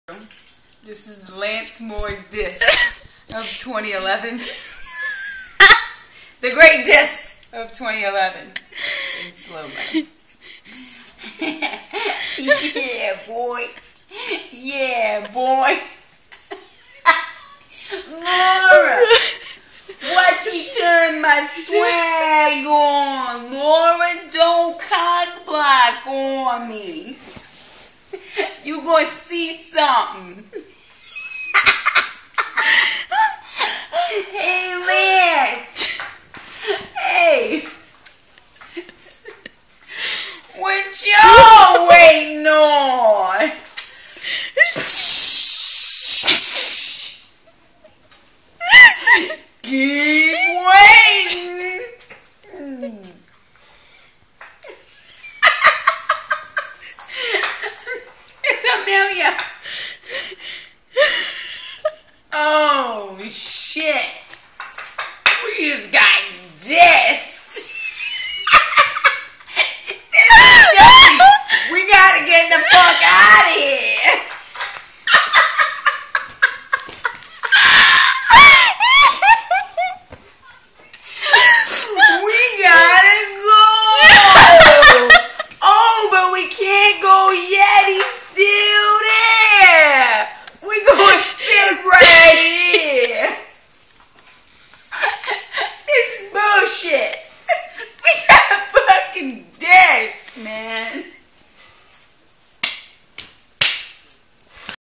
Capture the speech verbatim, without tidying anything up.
This is Lance Moore's disc of twenty eleven. The great disc of twenty eleven in slow mo. Yeah, boy. Yeah, boy. Laura, watch me turn my swag on. Laura, don't cock block on me. You gonna see something. Hey, Lance. Hey. What y'all waiting on? Keep waiting. It's Amelia. Oh, shit. We just got this.